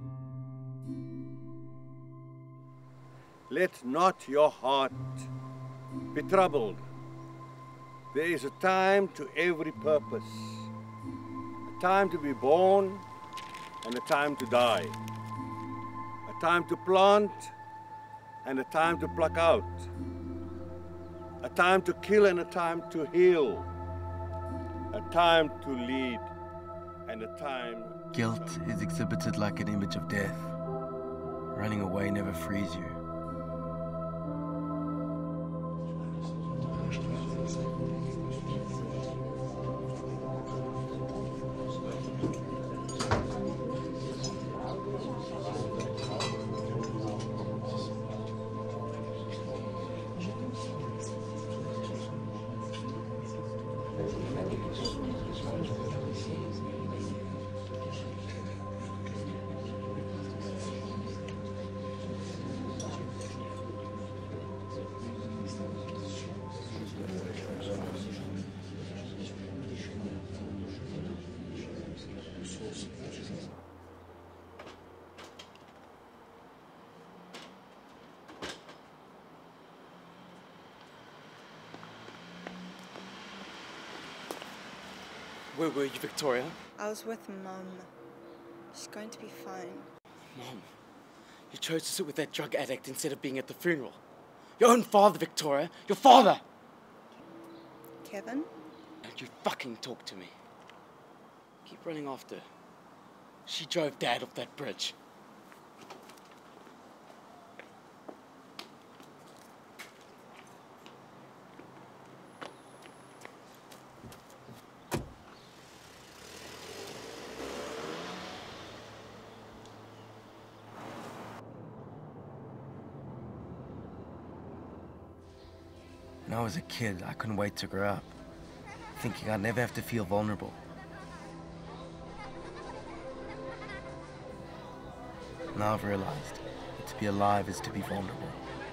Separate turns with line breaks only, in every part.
Let not your heart be troubled. There is a time to every purpose. A time to be born and a time to die. A time to plant and a time to pluck out. A time to kill and a time to heal. A time to lead and a time...
Guilt is exhibited like an image of death. Running away never frees you.
Where were you, Victoria?
I was with Mum. She's going to be fine.
Mom, you chose to sit with that drug addict instead of being at the funeral. Your own father, Victoria. Your father!
Kevin?
Don't you fucking talk to me. Keep running after her. She drove Dad off that bridge.
When I was a kid, I couldn't wait to grow up, thinking I'd never have to feel vulnerable. Now I've realized that to be alive is to be vulnerable.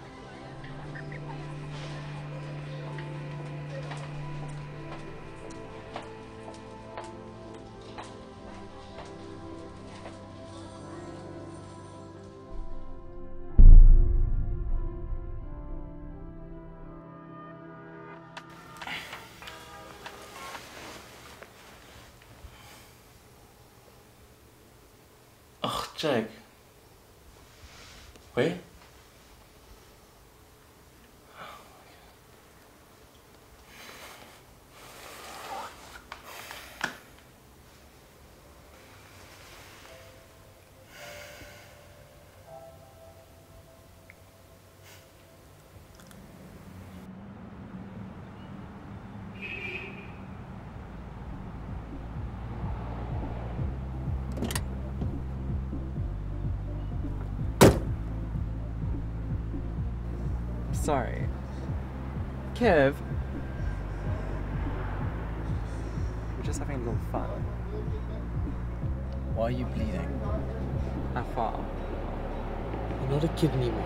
Oh, Jake. Where?
Sorry. Kev. We're just having a little fun.
Why are you bleeding?
How far?
You're not a kid anymore.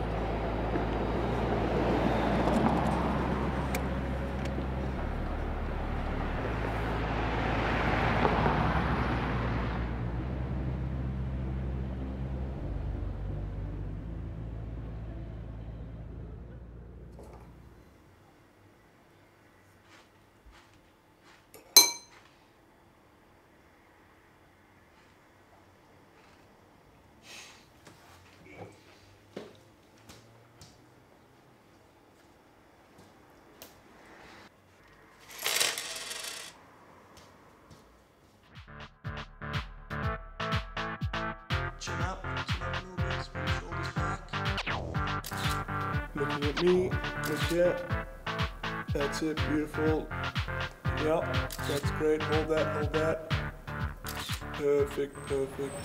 Chin up a little bit, spread your shoulders back.
Looking at me, legit. That's it, beautiful. Yep, that's great. Hold that, hold that. Perfect, perfect.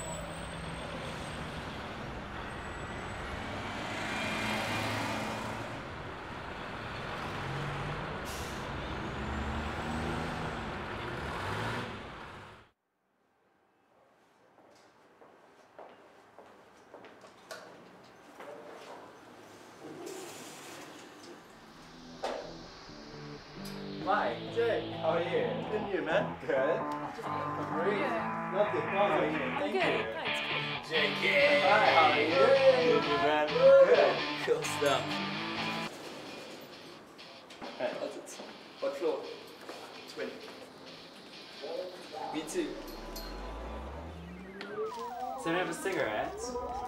Mike, Jake, how are you?
Good, you, man?
Good.
Great. Nothing. How are you?
Thank you.
Jake, hi, how are you? Good, man. Good. Cool stuff. Hey, what floor? 20. Me too. Does anyone have a cigarette?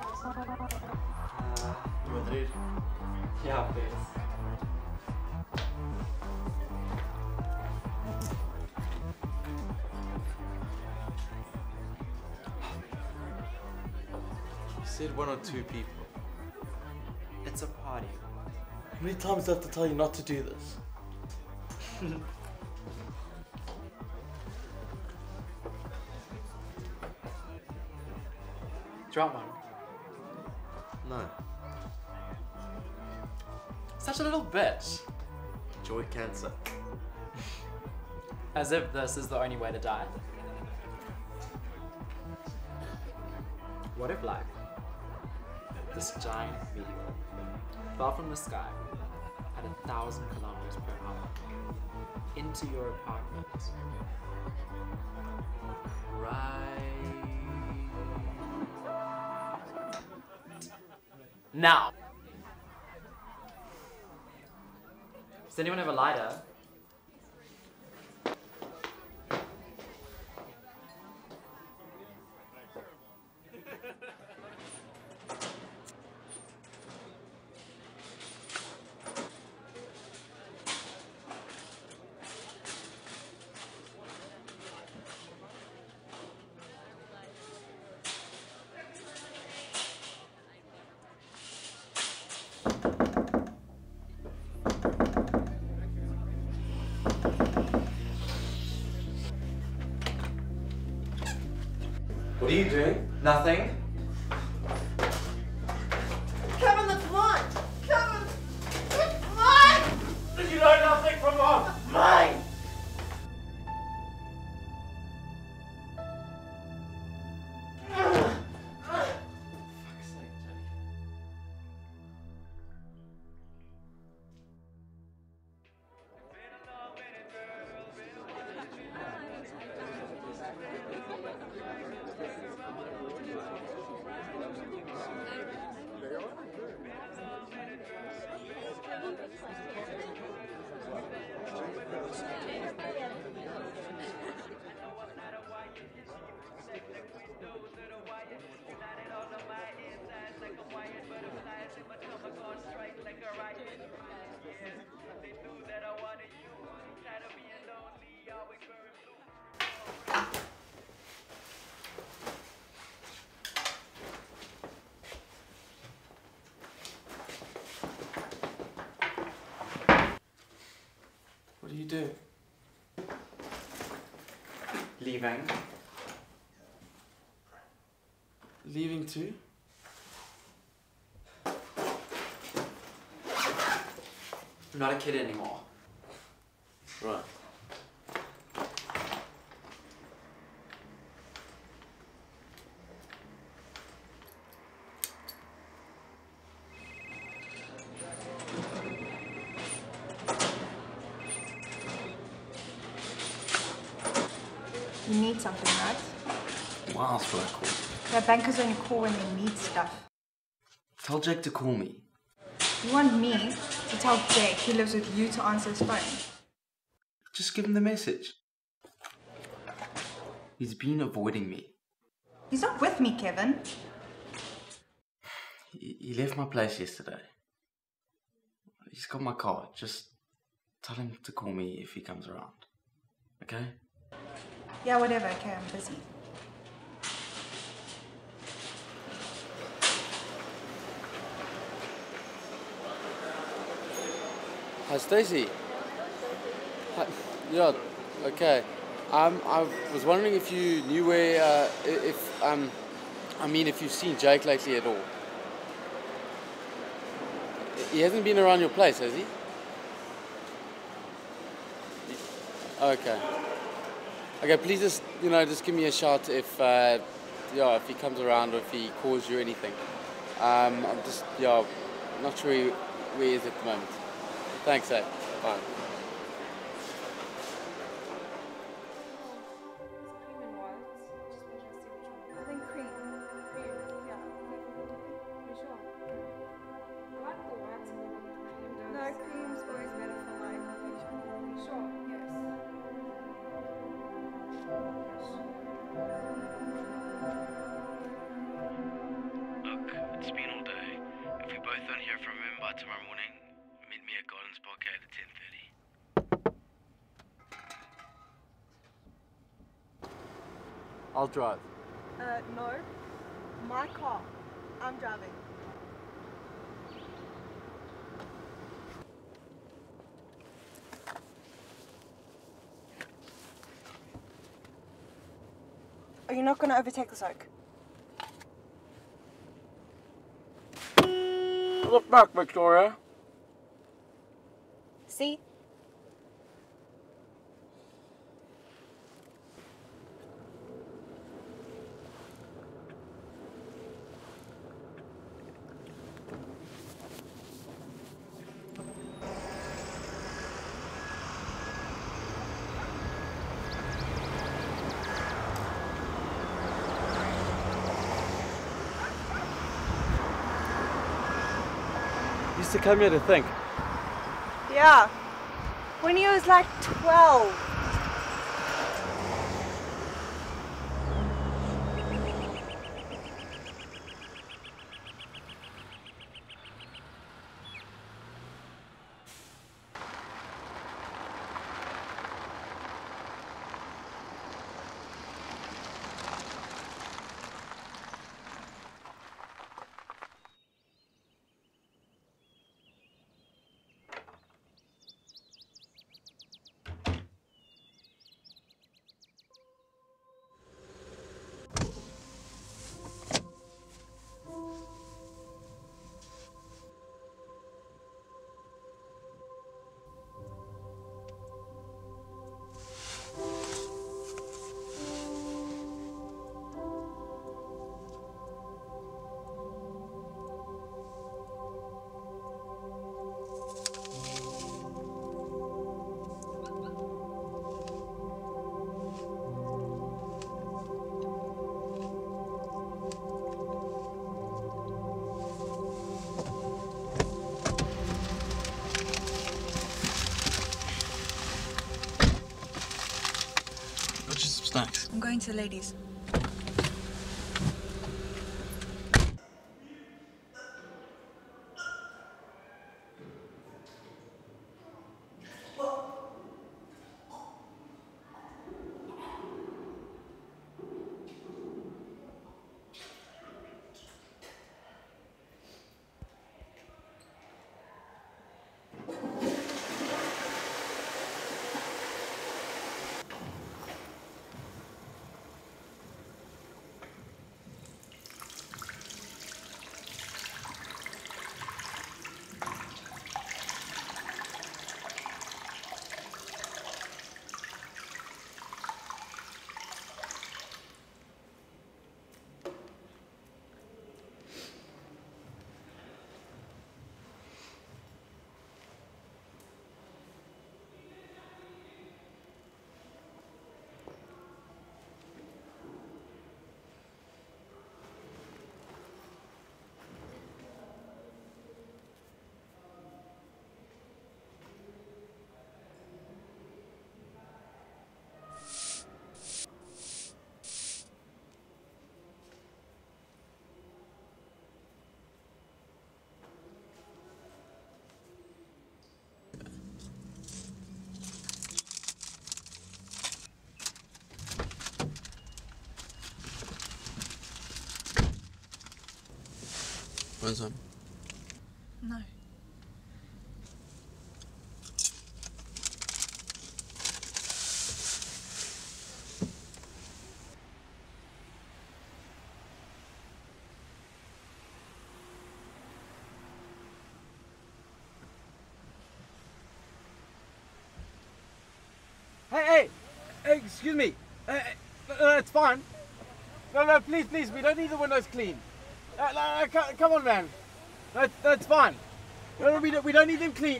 You want it? Yeah, please.
You said 1 or 2 people.
It's a party.
How many times do I have to tell you not to do this?
Do you want one?
No.
Such a little bitch.
Joy cancer.
As if this is the only way to die. What if, like, this giant meteor fell from the sky at 1,000 kilometers per hour into your apartment? Right now. Does anyone have a lighter?
What are you doing?
Nothing.
Kevin, that's mine! Kevin! It's mine!
Did you know nothing from mom?
Mine!
What do you do? Leaving.
Leaving too?
I'm not a kid anymore.
Right.
You need something, right?
What else would I call?
The bankers only call when they need stuff.
Tell Jake to call me.
You want me to tell Jake he lives with you to answer his phone?
Just give him the message. He's been avoiding me.
He's not with me, Kevin.
He left my place yesterday. He's got my card. Just tell him to call me if he comes around. Okay?
Yeah, whatever. Okay, I'm busy.
Hi, Stacey. Hi. Yeah, okay. I was wondering if you knew where, if you've seen Jake lately at all. He hasn't been around your place, has he? Okay. Okay, please just give me a shout if he comes around or if he calls you or anything. I'm just, not sure where he is at the moment. Thanks, eh? Bye.
I think cream. Cream.
both won't hear from him by tomorrow morning, meet me at Gardens Parkade at 10:30.
I'll drive.
No. My car. I'm driving. Are you not going to overtake this oak?
Look back, Victoria.
See?
Used to come here to think.
Yeah. When he was like 12.
Got you some snacks.
I'm going to the ladies.
Where's that?
No.
Hey, excuse me. It's fine. No, please, we don't need the windows clean. Come on, man. That's fine. No, we don't need them clean.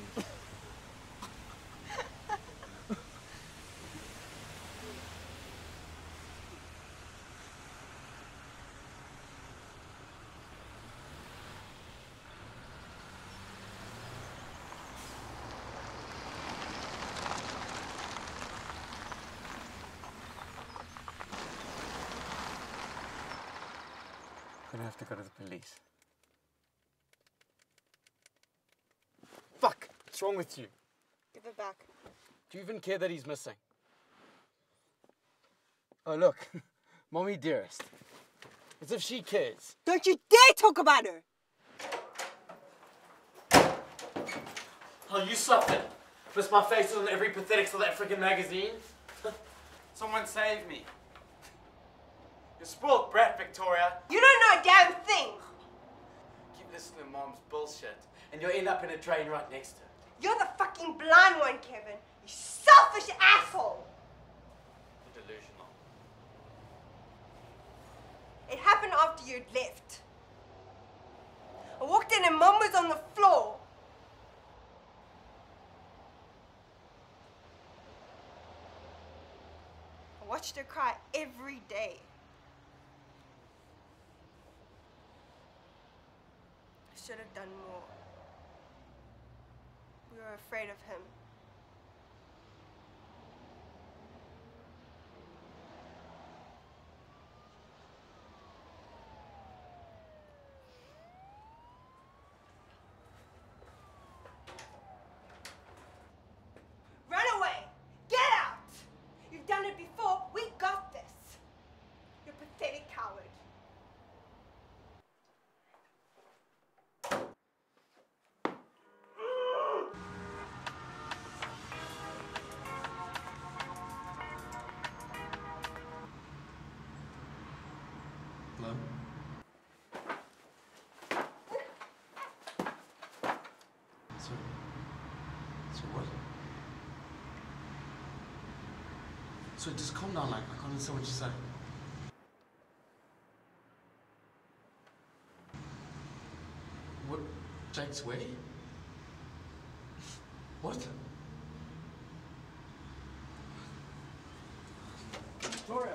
I'm gonna have to go to the police. Fuck! What's wrong with you?
Give it back.
Do you even care that he's missing? Oh, look. Mommy dearest. As if she cares.
Don't you dare talk about her!
Oh, you suffered. Plus my face is on every pathetic South African magazine. Someone save me. You're spoiled brat, Victoria.
You don't know a damn thing!
Keep listening to Mom's bullshit, and you'll end up in a drain right next to it.
You're the fucking blind one, Kevin. You selfish asshole!
You're delusional.
It happened after you'd left. I walked in and Mum was on the floor. I watched her cry every day. I should have done more. We were afraid of him. Run away! Get out! You've done it before. We got this. You pathetic coward.
Hello? So what? So just calm down, like, I can't understand what you say. What? Jake's way? What?
Victoria!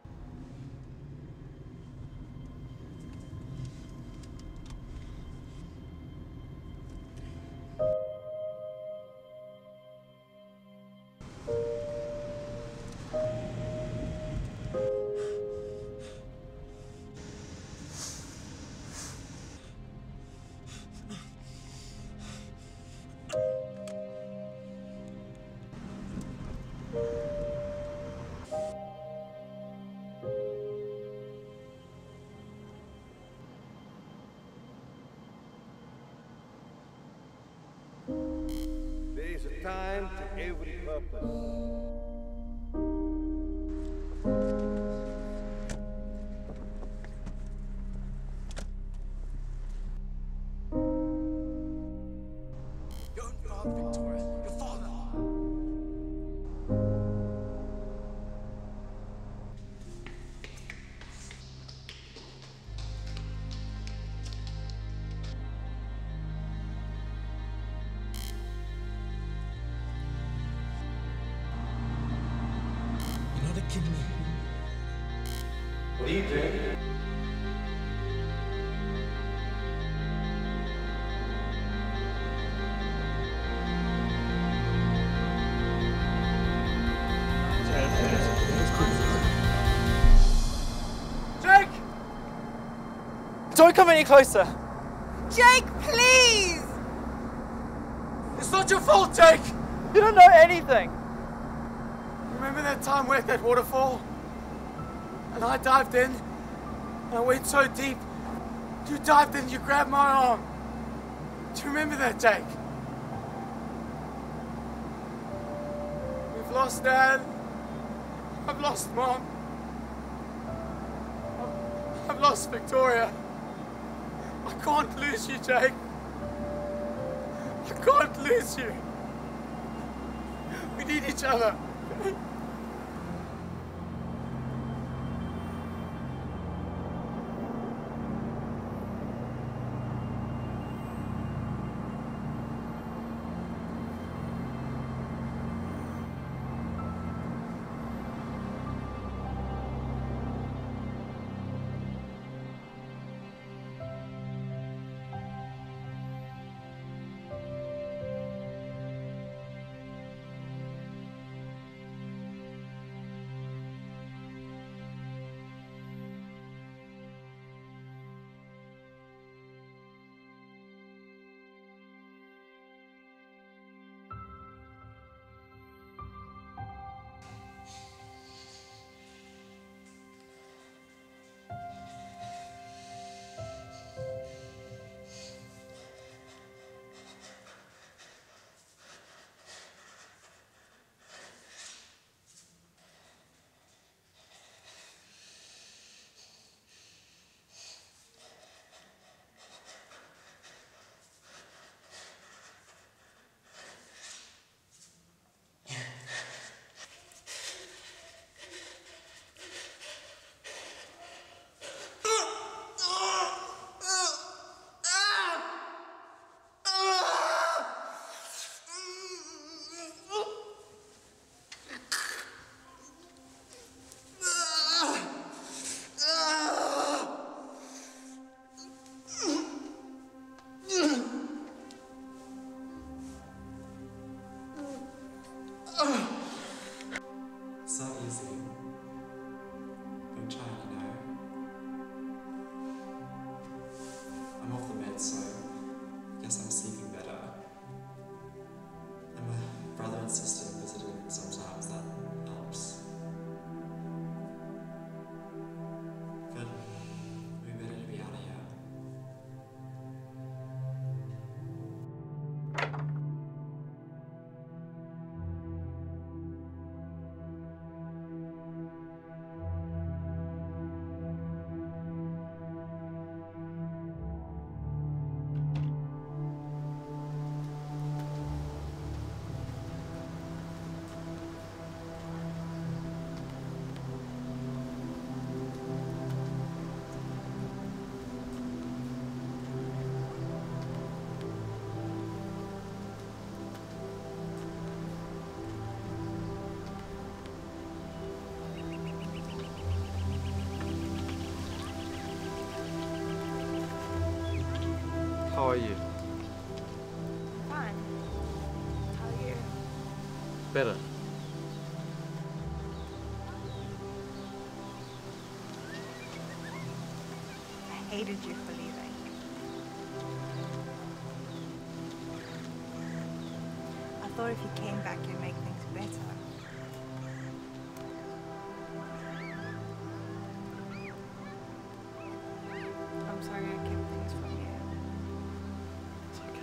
There is a time to every purpose.
Your own father, Victoria. Your father. You're not kidding me.
What are you doing?
Jake! Don't come any closer.
Jake, please!
It's not your fault, Jake!
You don't know anything.
Remember that time we're at that waterfall? And I dived in, and I went so deep. You dived in, you grabbed my arm. Do you remember that, Jake? We've lost Dad. I've lost Mom. I've lost Victoria. I can't lose you, Jake. I can't lose you. We need each other. better.
I hated you for leaving. I thought if you came back, you'd make things better. I'm sorry I kept things from you.
It's okay.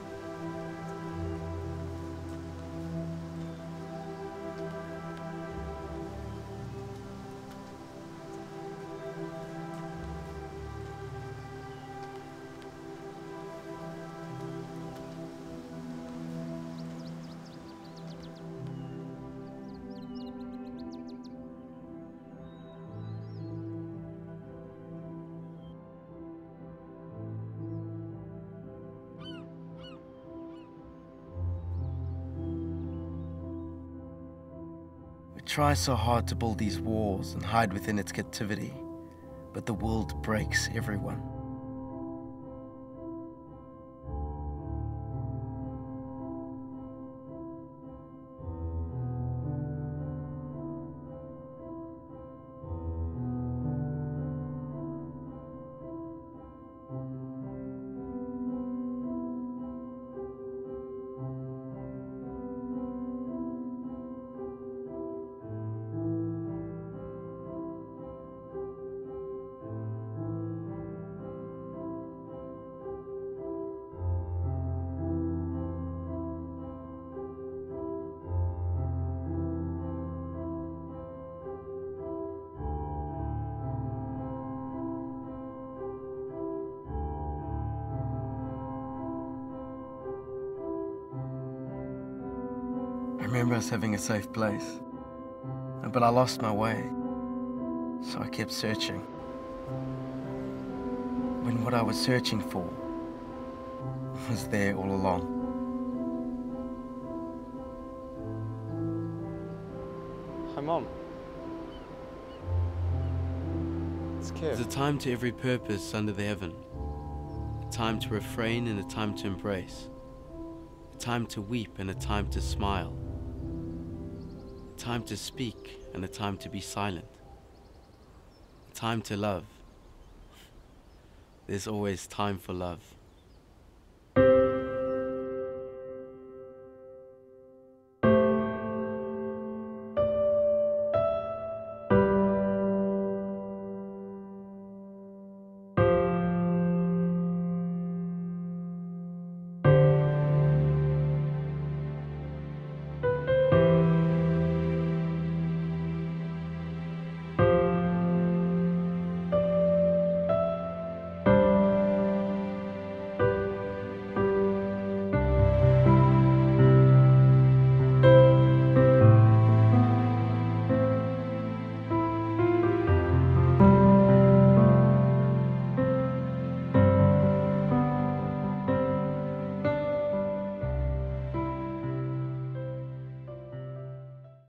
We try so hard to build these walls and hide within its captivity, but the world breaks everyone. I remember us having a safe place, but I lost my way, so I kept searching. When what I was searching for was there all along.
Hi, Mom. It's Kev. There's a time to every purpose under the heaven. A time to refrain and a time to embrace. A time to weep and a time to smile. A time to speak and a time to be silent. A time to love. There's always time for love.